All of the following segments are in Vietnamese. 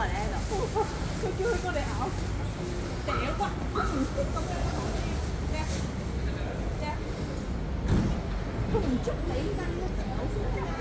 rồi đây rồi. Tôi chưa có đẻo. Đẻo quá. Nè. Nè. Cùng chút lấy năng nó đẻo xuống ra.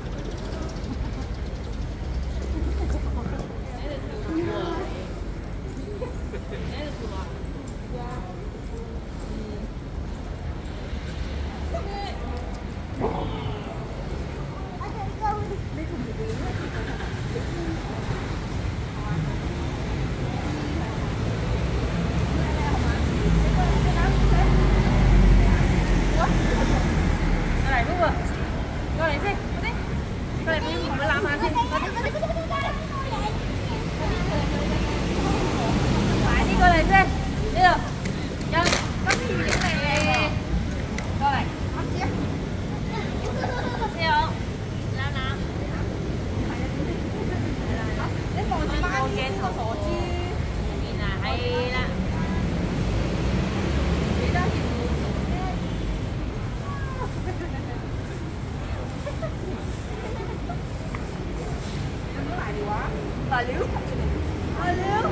Là liếu. Là liếu.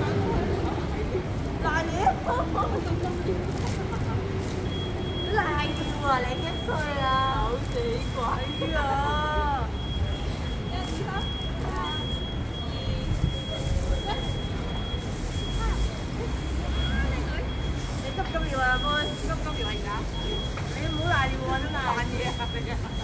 Là liếu. Là liếu à, lấy cái xôi à. Ôi chị quậy à. Để cấp điều à, vui. Cấp điều gì đó. Lấy muốn lại đi mua nó là gì à.